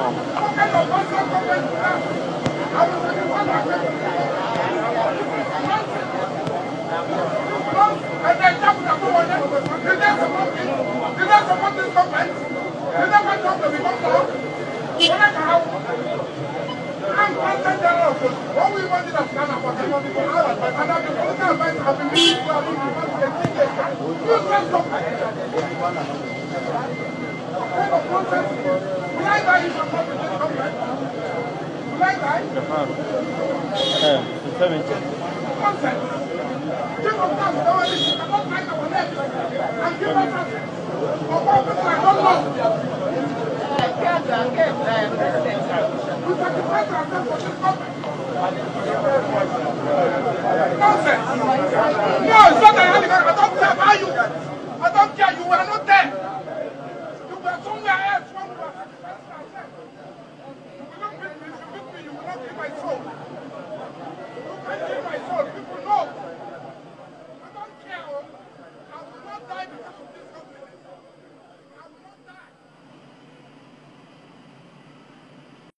What we wanted to plan about the political hours, but the political events have been made to have been will I die if I'm not with this government? Will I die? Nonsense. Chief of staff, you cannot find our left and give us access. For one person, I don't know. We sacrifice ourselves for this government. Nonsense. No, it's not an animal. I don't care about you. I don't care. You were not there. You were somewhere else when we were sacrificing ourselves. You will not beat me. If you beat me, you will not be my soul. You can